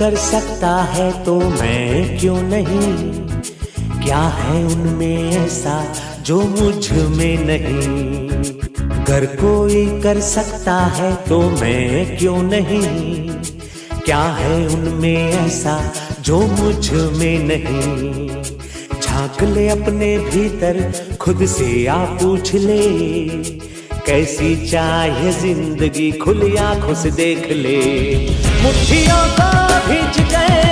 कर सकता है तो मैं क्यों नहीं? क्या है उनमें ऐसा जो मुझ में नहीं? अगर कोई कर सकता है तो मैं क्यों नहीं? क्या है उनमें ऐसा जो मुझ में नहीं? झांक ले अपने भीतर, खुद से आ पूछ ले, कैसी चाहे जिंदगी, खुली आंखों से देख ले। मुट्ठियों को भींच गए,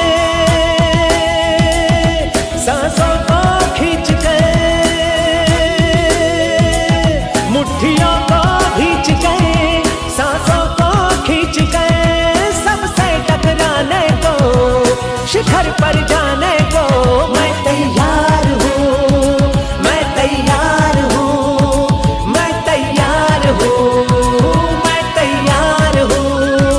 सांसों को खींच गए, मुट्ठियों को भींच गए, सांसों को खींच गए, सबसे टकराने को, शिखर पर जाने को मैं तैयार हूँ, मैं तैयार हूँ, मैं तैयार हूँ, मैं तैयार हूँ।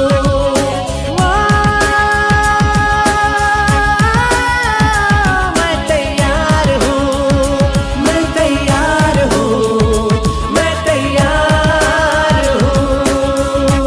मैं तैयार हूँ, मैं तैयार हूँ, मैं तैयार हूँ।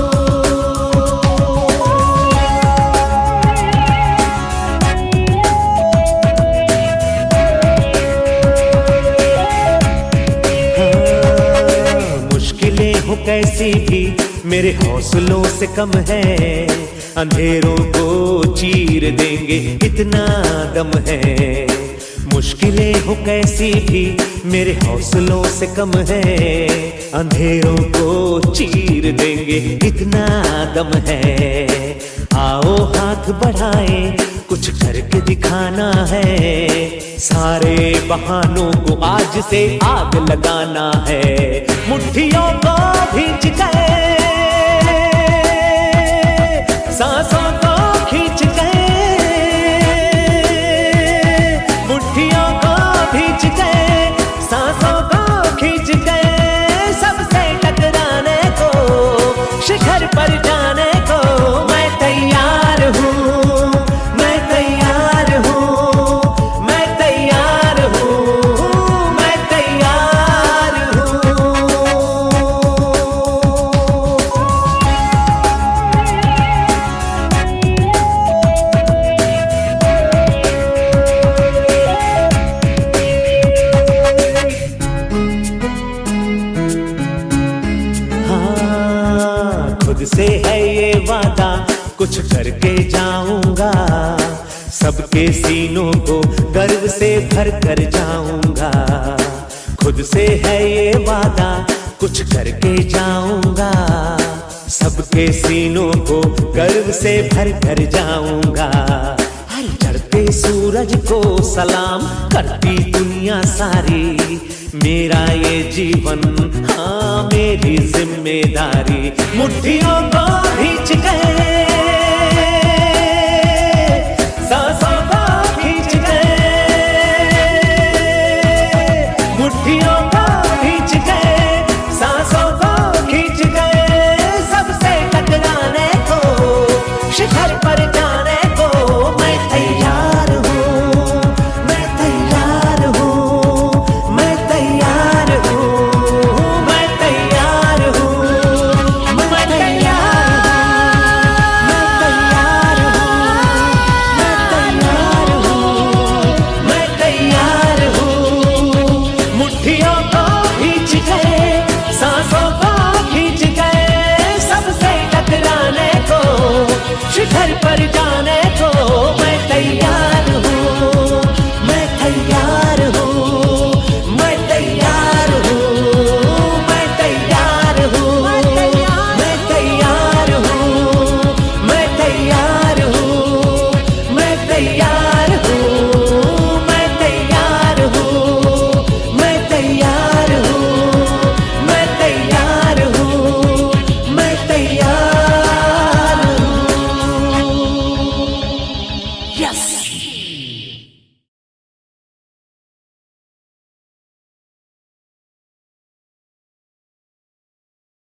मुश्किलें हो कैसी भी मेरे हौसलों से कम है, अंधेरों को चीर देंगे इतना दम है। मुश्किलें हो कैसी भी मेरे हौसलों से कम है, अंधेरों को चीर देंगे इतना दम है। आओ हाथ बढ़ाएं, कुछ करके दिखाना है, सारे बहानों को आज से आग लगाना है। मुट्ठियों को भींच गए, सांसों को खींच गए, मुट्ठियों को भींच गए, सांसों को खींच गए, सबसे टकराने को, शिखर पर जाने को मैं तैयार हूँ, मैं तैयार हूँ, मैं तैयार हूँ, मैं तैयार हूँ। हाँ, खुद से है ये वादा, कुछ करके जाऊंगा, सबके सीनों को गर्व से भर कर जाऊंगा। खुद से है ये वादा, कुछ करके जाऊंगा, सबके सीनों को गर्व से भर कर जाऊंगा। हर चढ़ते सूरज को सलाम करती दुनिया सारी, मेरा ये जीवन हाँ मेरी जिम्मेदारी। मुट्ठियों को भींच गए,